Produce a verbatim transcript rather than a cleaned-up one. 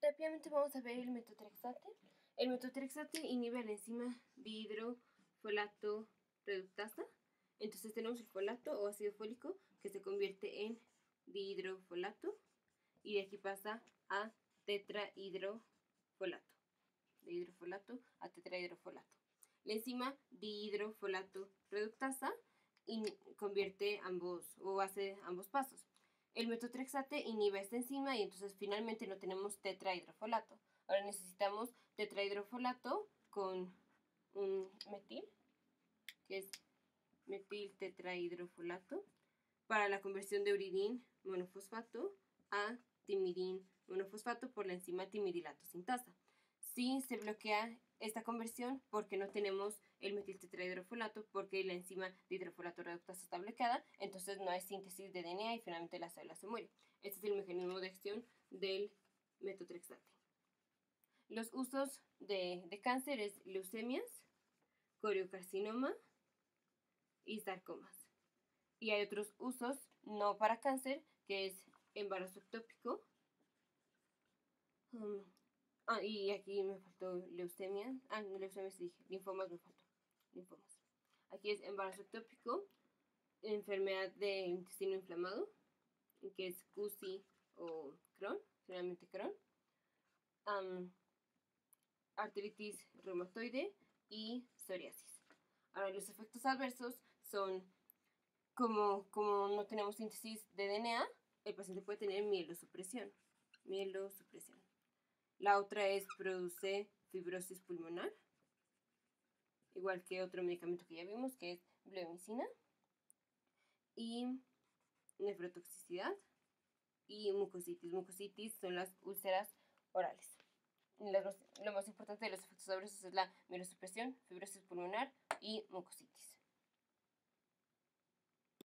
rápidamente vamos a ver el metotrexate. El metotrexate inhibe la enzima dihidrofolato reductasa. Entonces tenemos el folato o ácido fólico que se convierte en dihidrofolato y de aquí pasa a tetrahidrofolato. De hidrofolato a tetrahidrofolato. La enzima dihidrofolato reductasa convierte ambos o hace ambos pasos. El metotrexate inhibe esta enzima y entonces finalmente no tenemos tetrahidrofolato. Ahora necesitamos tetrahidrofolato con un metil, que es metil tetrahidrofolato, para la conversión de uridín monofosfato a timidín monofosfato por la enzima timidilato sintasa. Sí se bloquea esta conversión porque no tenemos el metil tetrahidrofolato, porque la enzima de hidrofolato reductasa está bloqueada, entonces no hay síntesis de D N A y finalmente la célula se muere. Este es el mecanismo de acción del metotrexate. Los usos de, de cáncer es leucemias, coriocarcinoma y sarcomas. Y hay otros usos no para cáncer, que es embarazo ectópico. Um, ah, y aquí me faltó leucemia. Ah, no, leucemia sí dije. Linfomas me faltó. Linfomas. Aquí es embarazo ectópico, enfermedad del intestino inflamado, que es C U S I o Crohn, generalmente Crohn. Um, artritis reumatoide y psoriasis. Ahora, los efectos adversos son como, como no tenemos síntesis de D N A, el paciente puede tener mielosupresión. Mielosupresión. La otra es produce fibrosis pulmonar, igual que otro medicamento que ya vimos, que es bleomicina, y nefrotoxicidad y mucositis. Mucositis son las úlceras orales. Lo más importante de los efectos adversos es la mielosupresión, fibrosis pulmonar y mucositis.